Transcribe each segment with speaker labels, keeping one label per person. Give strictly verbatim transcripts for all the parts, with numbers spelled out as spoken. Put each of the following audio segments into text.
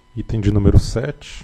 Speaker 1: Item de número sete,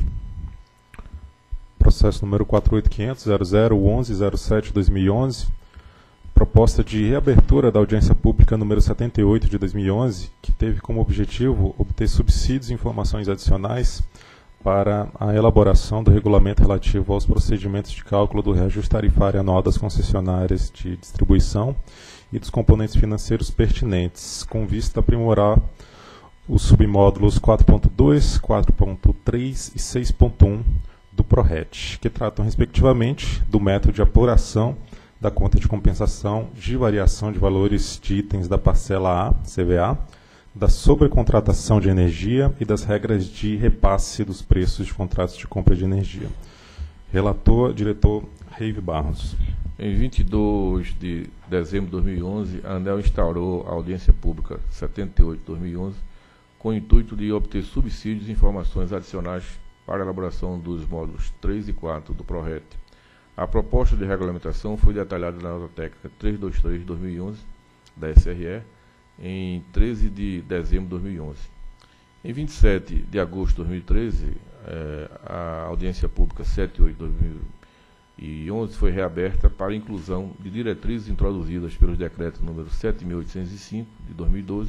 Speaker 1: processo número quatro oito quinhentos ponto zero zero onze zero sete barra dois mil e onze, proposta de reabertura da audiência pública número setenta e oito de dois mil e onze, que teve como objetivo obter subsídios e informações adicionais para a elaboração do regulamento relativo aos procedimentos de cálculo do reajuste tarifário anual das concessionárias de distribuição e dos componentes financeiros pertinentes, com vista a aprimorar os submódulos quatro ponto dois, quatro ponto três e seis ponto um do PRORET, que tratam, respectivamente, do método de apuração da conta de compensação de variação de valores de itens da parcela A, C V A, da sobrecontratação de energia e das regras de repasse dos preços de contratos de compra de energia. Relator, diretor Reive Barros.
Speaker 2: Em vinte e dois de dezembro de dois mil e onze, a ANEEL instaurou a audiência pública setenta e oito de dois mil e onze, com o intuito de obter subsídios e informações adicionais para a elaboração dos módulos três e quatro do PRORET. A proposta de regulamentação foi detalhada na nota técnica trezentos e vinte e três de dois mil e onze, da S R E, em treze de dezembro de dois mil e onze. Em vinte e sete de agosto de dois mil e treze, eh, a audiência pública setenta e oito de dois mil e onze foi reaberta para a inclusão de diretrizes introduzidas pelos decretos número sete mil oitocentos e cinco, de dois mil e doze,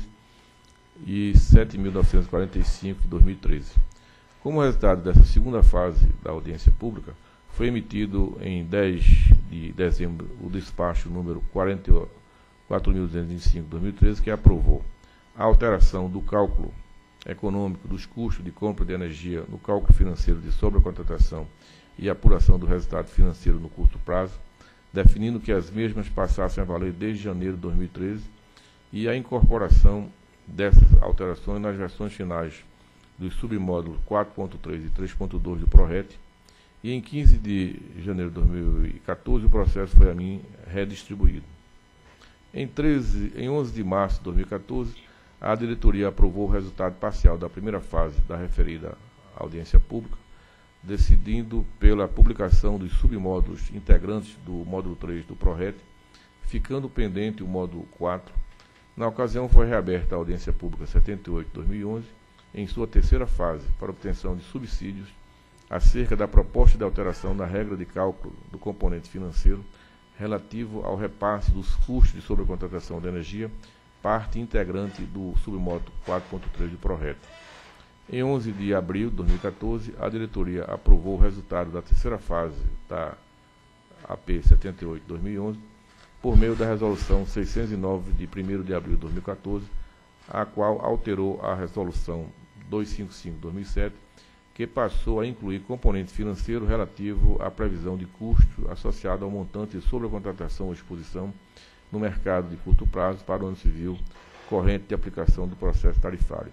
Speaker 2: e sete mil novecentos e quarenta e cinco, de dois mil e treze. Como resultado dessa segunda fase da audiência pública, foi emitido em dez de dezembro o despacho número quatro mil duzentos e vinte e cinco de dois mil e treze, que aprovou a alteração do cálculo econômico dos custos de compra de energia no cálculo financeiro de sobrecontratação e apuração do resultado financeiro no curto prazo, definindo que as mesmas passassem a valer desde janeiro de dois mil e treze, e a incorporação dessas alterações nas versões finais dos submódulos quatro ponto três e três ponto dois do PRORET, e em quinze de janeiro de dois mil e quatorze o processo foi a mim redistribuído. Em, treze, em onze de março de dois mil e quatorze, a diretoria aprovou o resultado parcial da primeira fase da referida audiência pública, decidindo pela publicação dos submódulos integrantes do módulo três do PRORET, ficando pendente o módulo quatro. Na ocasião, foi reaberta a audiência pública setenta e oito de dois mil e onze, em sua terceira fase, para obtenção de subsídios acerca da proposta de alteração da regra de cálculo do componente financeiro relativo ao repasse dos custos de sobrecontratação de energia, parte integrante do submódulo quatro ponto três do PRORET. Em onze de abril de dois mil e quatorze, a diretoria aprovou o resultado da terceira fase da A P setenta e oito de dois mil e onze, por meio da resolução seiscentos e nove de primeiro de abril de dois mil e quatorze, a qual alterou a resolução duzentos e cinquenta e cinco de dois mil e sete, que passou a incluir componente financeiro relativo à previsão de custo associado ao montante de sobrecontratação ou exposição no mercado de curto prazo para o ano civil corrente de aplicação do processo tarifário.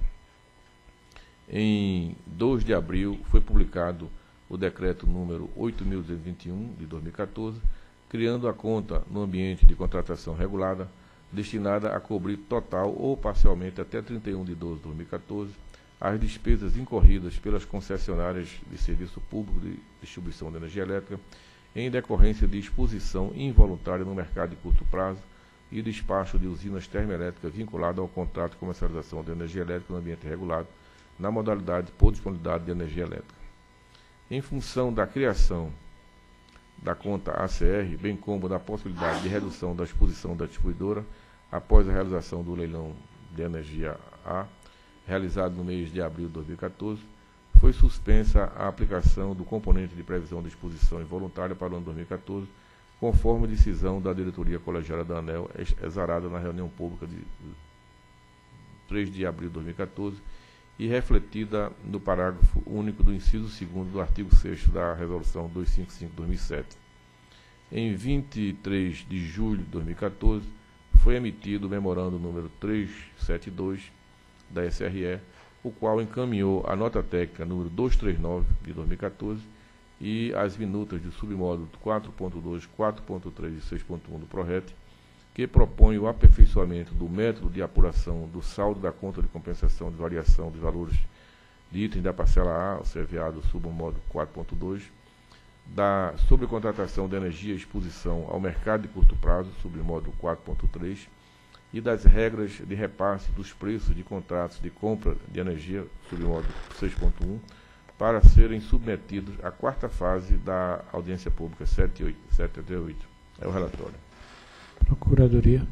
Speaker 2: Em dois de abril foi publicado o decreto número oito mil duzentos e vinte e um, de dois mil e quatorze, criando a conta no ambiente de contratação regulada, destinada a cobrir total ou parcialmente até trinta e um de doze de dois mil e quatorze as despesas incorridas pelas concessionárias de serviço público de distribuição de energia elétrica em decorrência de exposição involuntária no mercado de curto prazo e despacho de usinas termoelétricas vinculado ao contrato de comercialização de energia elétrica no ambiente regulado, na modalidade por disponibilidade de energia elétrica. Em função da criação da conta A C R, bem como da possibilidade de redução da exposição da distribuidora após a realização do leilão de energia A, realizado no mês de abril de dois mil e quatorze, foi suspensa a aplicação do componente de previsão de exposição involuntária para o ano dois mil e quatorze, conforme decisão da diretoria colegiada da ANEEL, exarada na reunião pública de três de abril de dois mil e quatorze, e refletida no parágrafo único do inciso segundo do artigo sexto da Resolução duzentos e cinquenta e cinco de dois mil e sete. Em vinte e três de julho de dois mil e quatorze, foi emitido o memorando número trezentos e setenta e dois da S R E, o qual encaminhou a nota técnica número duzentos e trinta e nove de dois mil e quatorze e as minutas do submódulo quatro ponto dois, quatro ponto três e seis ponto um do PRORET, que propõe o aperfeiçoamento do método de apuração do saldo da conta de compensação de variação dos valores de itens da parcela A, o C V A do submódulo quatro ponto dois, da sobrecontratação de energia e exposição ao mercado de curto prazo, submódulo quatro ponto três, e das regras de repasse dos preços de contratos de compra de energia, submódulo seis ponto um, para serem submetidos à quarta fase da audiência pública setenta e oito. É o relatório.
Speaker 3: Procuradoria.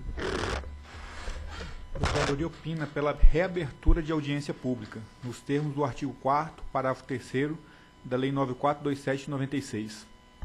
Speaker 4: A Procuradoria opina pela reabertura de audiência pública, nos termos do artigo quarto, parágrafo terceiro da Lei nove mil quatrocentos e vinte e sete de noventa e seis.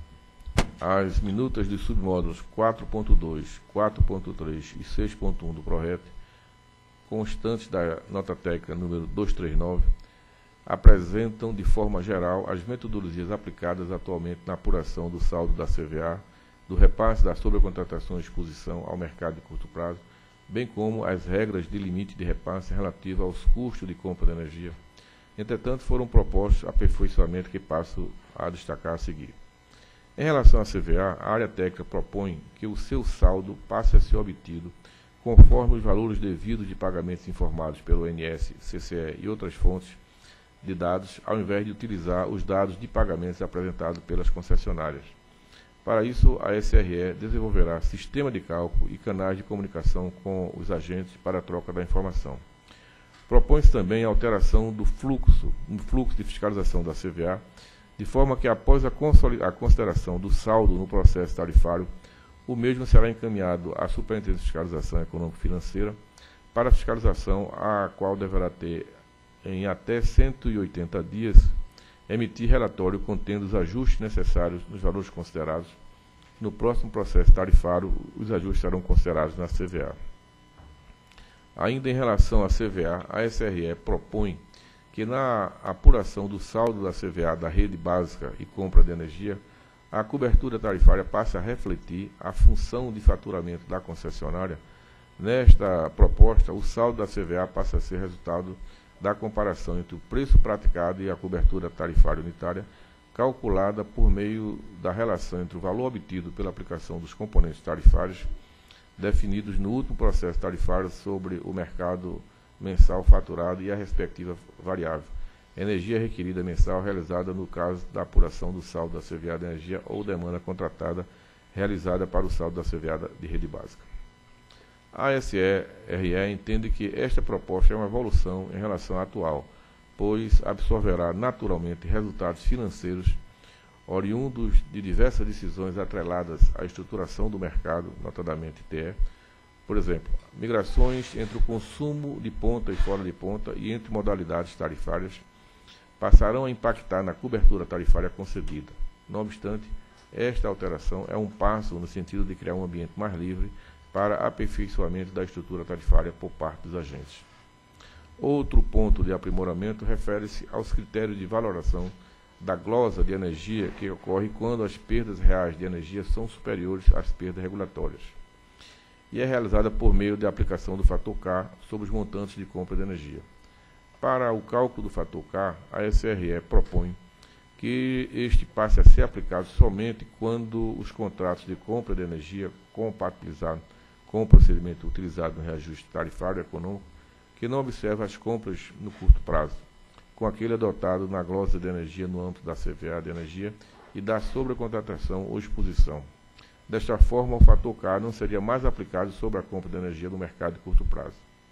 Speaker 2: As minutas de submódulos quatro ponto dois, quatro ponto três e seis ponto um do PRORET, constantes da nota técnica número duzentos e trinta e nove, apresentam de forma geral as metodologias aplicadas atualmente na apuração do saldo da C V A, do repasse da sobrecontratação e exposição ao mercado de curto prazo, bem como as regras de limite de repasse relativa aos custos de compra de energia. Entretanto, foram propostos aperfeiçoamentos que passo a destacar a seguir. Em relação à C V A, a área técnica propõe que o seu saldo passe a ser obtido conforme os valores devidos de pagamentos informados pelo I N S, C C E e outras fontes de dados, ao invés de utilizar os dados de pagamentos apresentados pelas concessionárias. Para isso, a S R E desenvolverá sistema de cálculo e canais de comunicação com os agentes para a troca da informação. Propõe-se também a alteração do fluxo, no fluxo de fiscalização da C V A, de forma que, após a, a consideração do saldo no processo tarifário, o mesmo será encaminhado à Superintendência de Fiscalização Econômico-Financeira para a fiscalização, a qual deverá ter, em até cento e oitenta dias, emitir relatório contendo os ajustes necessários nos valores considerados. No próximo processo tarifário, os ajustes serão considerados na C V A. Ainda em relação à C V A, a S R E propõe que na apuração do saldo da C V A da rede básica e compra de energia, a cobertura tarifária passe a refletir a função de faturamento da concessionária. Nesta proposta, o saldo da C V A passa a ser resultado da comparação entre o preço praticado e a cobertura tarifária unitária, calculada por meio da relação entre o valor obtido pela aplicação dos componentes tarifários definidos no último processo tarifário sobre o mercado mensal faturado e a respectiva variável, energia requerida mensal realizada no caso da apuração do saldo da C V A de energia ou demanda contratada realizada para o saldo da C V A de rede básica. A S R E entende que esta proposta é uma evolução em relação à atual, pois absorverá naturalmente resultados financeiros oriundos de diversas decisões atreladas à estruturação do mercado, notadamente T E, por exemplo, migrações entre o consumo de ponta e fora de ponta e entre modalidades tarifárias passarão a impactar na cobertura tarifária concedida. Não obstante, esta alteração é um passo no sentido de criar um ambiente mais livre para aperfeiçoamento da estrutura tarifária por parte dos agentes. Outro ponto de aprimoramento refere-se aos critérios de valoração da glosa de energia que ocorre quando as perdas reais de energia são superiores às perdas regulatórias, e é realizada por meio da aplicação do fator K sobre os montantes de compra de energia. Para o cálculo do fator K, a S R E propõe que este passe a ser aplicado somente quando os contratos de compra de energia compatibilizados com o procedimento utilizado no reajuste tarifário econômico, que não observa as compras no curto prazo, com aquele adotado na glosa de energia no âmbito da C V A de energia e da sobrecontratação ou exposição. Desta forma, o fator K não seria mais aplicado sobre a compra de energia no mercado de curto prazo.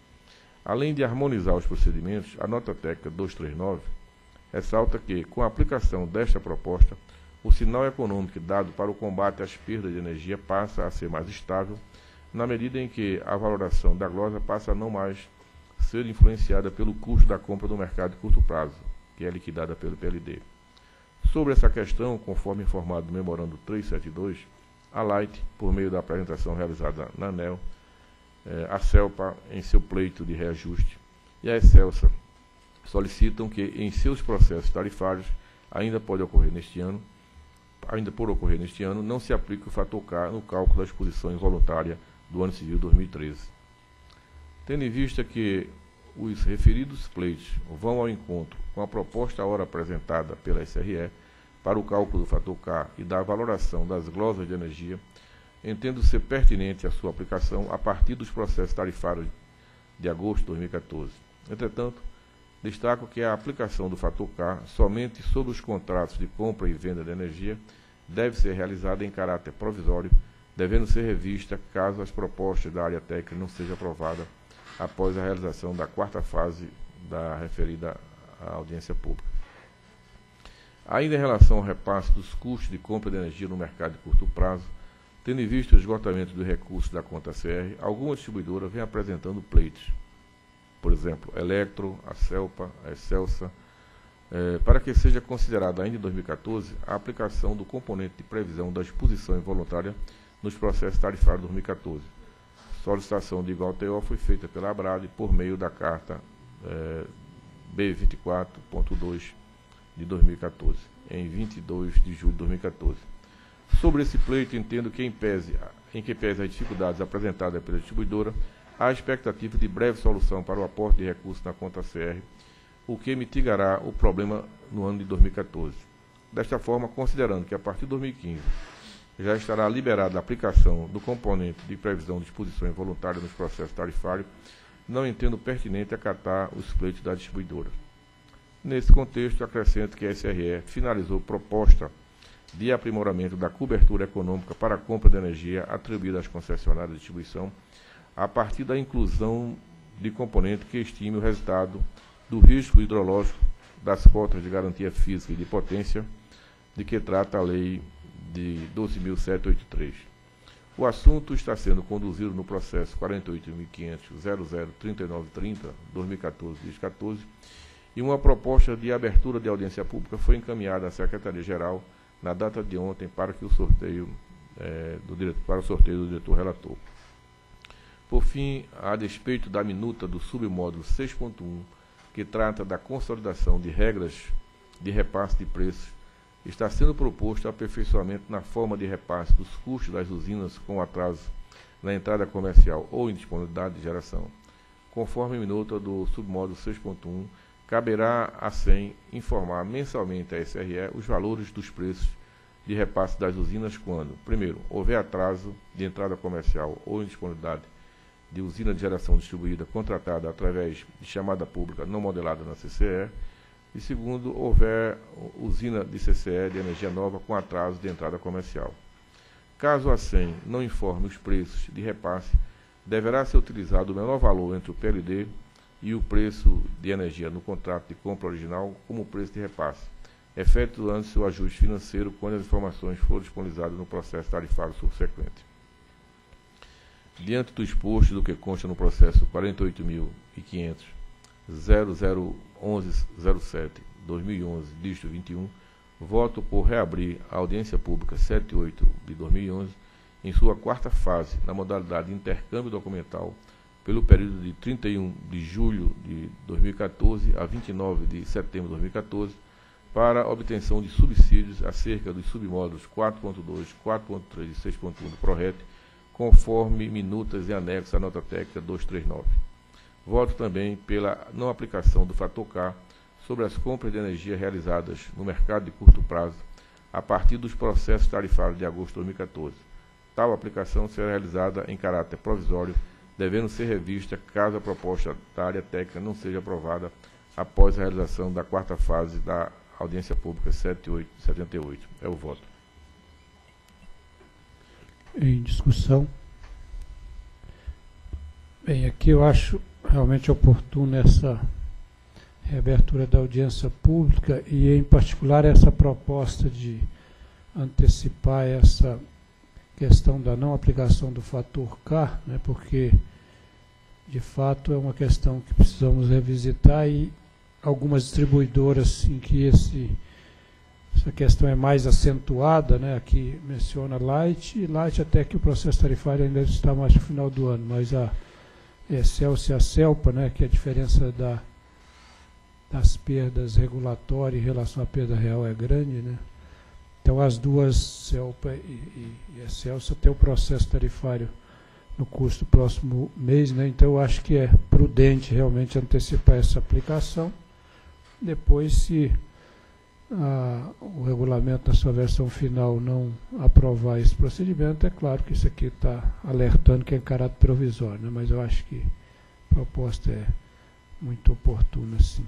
Speaker 2: Além de harmonizar os procedimentos, a nota técnica duzentos e trinta e nove ressalta que, com a aplicação desta proposta, o sinal econômico dado para o combate às perdas de energia passa a ser mais estável, na medida em que a valoração da glosa passa a não mais ser influenciada pelo custo da compra do mercado de curto prazo, que é liquidada pelo P L D. Sobre essa questão, conforme informado no memorando trezentos e setenta e dois, a Light, por meio da apresentação realizada na ANEEL, eh, a CELPA, em seu pleito de reajuste, e a Excelsa, solicitam que, em seus processos tarifários, ainda pode ocorrer neste ano, ainda por ocorrer neste ano, não se aplique o fator K no cálculo da exposição involuntária do ano civil dois mil e treze. Tendo em vista que os referidos pleitos vão ao encontro com a proposta hora apresentada pela S R E para o cálculo do fator K e da valoração das glosas de energia, entendo ser pertinente a sua aplicação a partir dos processos tarifários de agosto de dois mil e quatorze. Entretanto, destaco que a aplicação do fator K somente sobre os contratos de compra e venda de energia deve ser realizada em caráter provisório, devendo ser revista caso as propostas da área técnica não sejam aprovadas após a realização da quarta fase da referida à audiência pública. Ainda em relação ao repasse dos custos de compra de energia no mercado de curto prazo, tendo em vista o esgotamento dos recursos da conta C R, alguma distribuidora vem apresentando pleitos, por exemplo, Electro, a Celpa, a Excelsa, eh, para que seja considerada ainda em dois mil e quatorze a aplicação do componente de previsão da exposição involuntária nos processos tarifários de dois mil e quatorze. Solicitação de igual teor foi feita pela ABRAD por meio da carta eh, B vinte e quatro ponto dois de dois mil e quatorze, em vinte e dois de julho de dois mil e quatorze. Sobre esse pleito, entendo que em, pese, em que pese as dificuldades apresentadas pela distribuidora, há expectativa de breve solução para o aporte de recursos na conta C R, o que mitigará o problema no ano de dois mil e quatorze. Desta forma, considerando que a partir de dois mil e quinze já estará liberada a aplicação do componente de previsão de exposição involuntária nos processos tarifários, não entendo pertinente acatar os pleitos da distribuidora. Nesse contexto, acrescento que a S R E finalizou proposta de aprimoramento da cobertura econômica para a compra de energia atribuída às concessionárias de distribuição, a partir da inclusão de componente que estime o resultado do risco hidrológico das cotas de garantia física e de potência, de que trata a Lei de doze mil setecentos e oitenta e três. O assunto está sendo conduzido no processo quarenta e oito mil quinhentos ponto zero zero trinta e nove trinta, dois mil e quatorze, quatorze, e uma proposta de abertura de audiência pública foi encaminhada à Secretaria-Geral na data de ontem para que o sorteio é, do diretor, para o sorteio do diretor relator. Por fim, a despeito da minuta do submódulo seis ponto um, que trata da consolidação de regras de repasse de preços, está sendo proposto aperfeiçoamento na forma de repasse dos custos das usinas com atraso na entrada comercial ou indisponibilidade de geração. Conforme a minuta do submódulo seis ponto um, caberá a SEM informar mensalmente à S R E os valores dos preços de repasse das usinas quando, primeiro, houver atraso de entrada comercial ou indisponibilidade de usina de geração distribuída contratada através de chamada pública não modelada na C C E, e segundo, houver usina de C C E de energia nova com atraso de entrada comercial. Caso a SEM não informe os preços de repasse, deverá ser utilizado o menor valor entre o P L D e o preço de energia no contrato de compra original como preço de repasse, efetuando-se o ajuste financeiro quando as informações forem disponibilizadas no processo tarifário subsequente. Diante do exposto do que consta no processo quarenta e oito mil quinhentos ponto zero zero um um zero sete barra dois mil e onze, dígito vinte e um, voto por reabrir a audiência pública setenta e oito de dois mil e onze em sua quarta fase, na modalidade de intercâmbio documental, pelo período de trinta e um de julho de dois mil e quatorze a vinte e nove de setembro de dois mil e quatorze, para a obtenção de subsídios acerca dos submódulos quatro ponto dois, quatro ponto três e seis ponto um do PRORET, conforme minutas e anexos à nota técnica duzentos e trinta e nove. Voto também pela não aplicação do fator K sobre as compras de energia realizadas no mercado de curto prazo a partir dos processos tarifários de agosto de dois mil e quatorze. Tal aplicação será realizada em caráter provisório, devendo ser revista caso a proposta da área técnica não seja aprovada após a realização da quarta fase da audiência pública setenta e oito setenta e oito. É o voto.
Speaker 3: Em discussão. Bem, aqui eu acho realmente oportuno essa reabertura da audiência pública e, em particular, essa proposta de antecipar essa questão da não aplicação do fator K, né, porque, de fato, é uma questão que precisamos revisitar e algumas distribuidoras em que esse, essa questão é mais acentuada, né, aqui menciona Light, e Light até que o processo tarifário ainda está mais no final do ano, mas a Excelsa e a Celpa, né, que a diferença da, das perdas regulatórias em relação à perda real é grande, né? Então as duas, Celpa e, e, e Excelsa, têm o processo tarifário no curso do próximo mês, né? Então eu acho que é prudente realmente antecipar essa aplicação. Depois, se a, o regulamento na sua versão final não aprovar esse procedimento, é claro que isso aqui está alertando que é em caráter provisório, né? Mas eu acho que a proposta é muito oportuna, sim.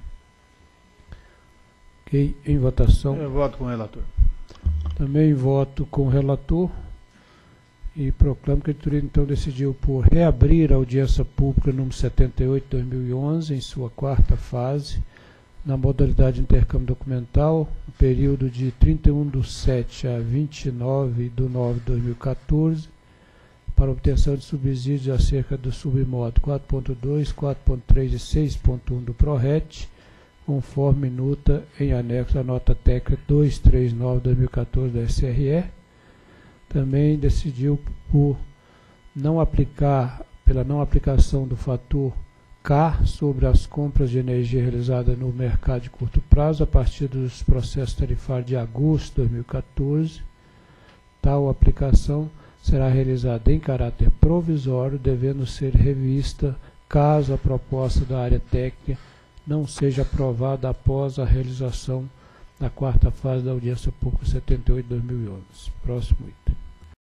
Speaker 3: Ok, em votação.
Speaker 4: Eu voto com o relator.
Speaker 3: Também voto com o relator E proclamo que a editoria então decidiu por reabrir a audiência pública número setenta e oito, dois mil e onze, em sua quarta fase, na modalidade de intercâmbio documental, no período de trinta e um do sete a vinte e nove do nove de dois mil e quatorze, para obtenção de subsídios acerca do submodo quatro ponto dois, quatro ponto três e seis ponto um do PRORET, conforme minuta em anexo à nota técnica duzentos e trinta e nove de dois mil e quatorze da S R E. Também decidiu por não aplicar, pela não aplicação do fator K sobre as compras de energia realizadas no mercado de curto prazo a partir dos processos tarifários de agosto de dois mil e quatorze. Tal aplicação será realizada em caráter provisório, devendo ser revista caso a proposta da área técnica não seja aprovada após a realização da quarta fase da audiência pública setenta e oito de dois mil e onze. Próximo item.